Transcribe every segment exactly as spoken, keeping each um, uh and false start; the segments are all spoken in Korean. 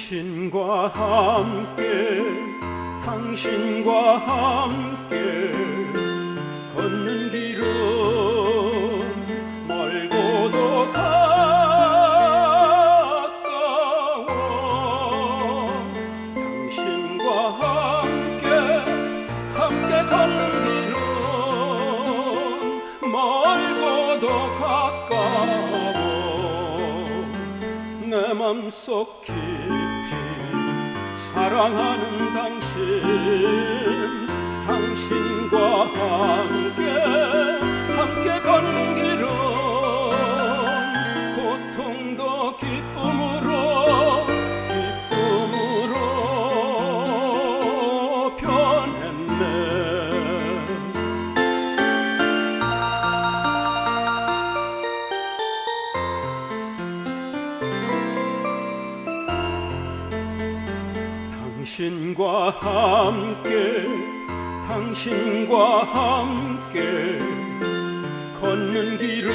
당신과 함께 당신과 함께 걷는 길은 멀고도 가까워 당신과 함께 함께 걷는 길은 멀고도 가까워 내 맘속 깊이 사랑하는 당신 당신과 함께 함께 걷는 길은 고통도 기쁨으로 기쁨으로 변했네 당신과 함께 당신과 함께 걷는 길은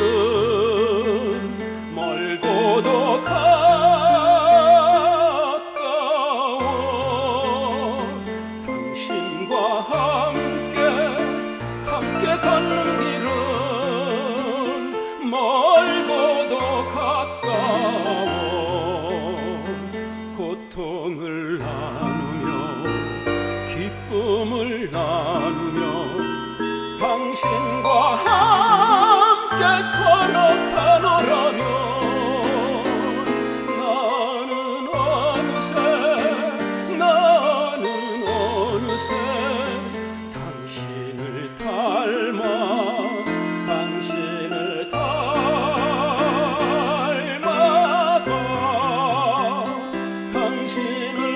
멀고도 가까워 당신과 함께 함께 걷는 길은 멀고도 가까워 고통을 나누며 기쁨을 나누며 당신과 함께 걸어가노라면 나는 어느새 나는 어느새 당신을 닮아 당신을 닮아가 당신을